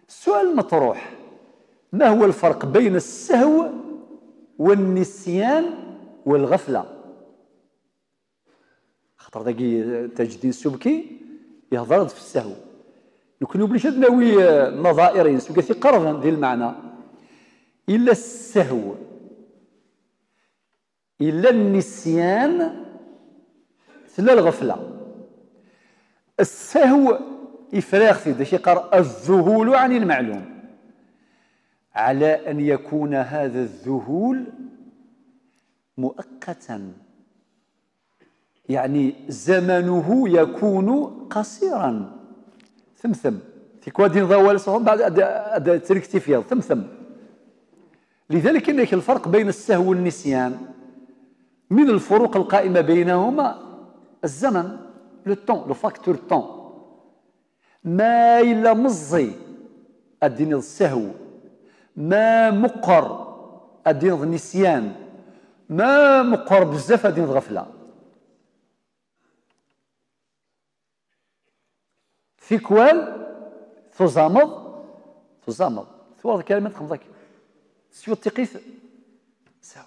السؤال المطروح: ما هو الفرق بين السهو والنسيان والغفلة؟ خاطر داكي تاج الدين السبكي يهضر في السهو، نكونوا بليش ناوي نظائرين سوكي قرضا ديال المعنى. إلا السهو إلا النسيان لا الغفلة. السهو إفراغ سيدي يقرأ الذهول عن المعلوم، على أن يكون هذا الذهول مؤقتا، يعني زمنه يكون قصيرا ثمثم في كوادين ضوال صهم بعد تركتي فيها ثمثم. لذلك هناك الفرق بين السهو والنسيان. من الفروق القائمة بينهما الزمن، لو طون، لو فاكتور طون. ما إلا مزي الدين السهو، ما مقر الدين النسيان، ما مقر بزاف الدين الغفلة. ثيكوال تزامض ثوار كلمة خمضك سيو تقيث سهو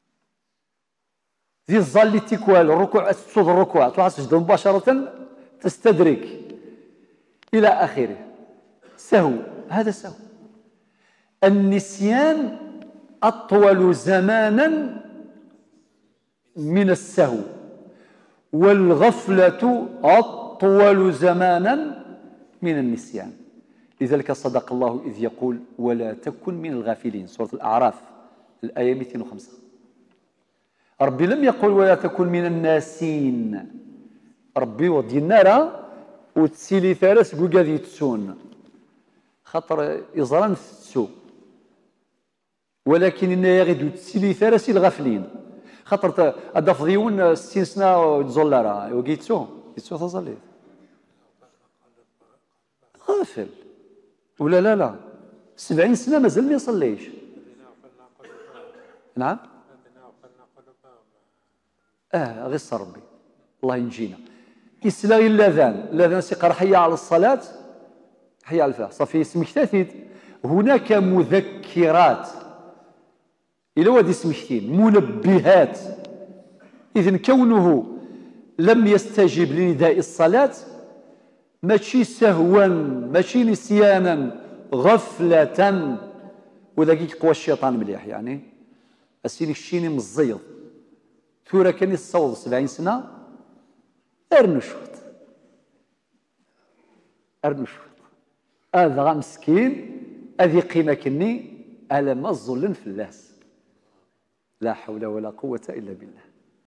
ذي الظل تيكوال الركوع تسود الركوع تسجد مباشرة تستدرك إلى آخره. سهو، هذا سهو. النسيان أطول زمانا من السهو، والغفلة أطول زمانا من النسيان. لذلك صدق الله إذ يقول: ولا تكن من الغافلين، سورة الأعراف الآية 205. ربي لم يقل ولا تكن من الناسين. ربي ودي النار وتسيلي ثالث قوقاذي تسون خاطر يزران تسو، ولكن إن يغدو تسيلي ثالث الغافلين خاطر أدفضيون 60 سنة تزولارا وقيتسو يتسو تظليت غافل ولا لا 70 سنة مازال ما يصليش. نعم غير ربي الله ينجينا. يسلاغي الأذان سيقرا حي على الصلاة حي على الفلاح صافي سمكتاتيت. هناك مذكرات إلى وادي سمكتين منبهات. إذن كونه لم يستجب لنداء الصلاة ماشي سهوا ماشي نسيانا غفلة. وذاك قوى الشيطان مليح يعني السيني الشيني مزيض ثورة كان يصوض 70 سنة ارنشوت هذا مسكين هذه قيمة كني ألم الظلن في اللاس. لا حول ولا قوة إلا بالله.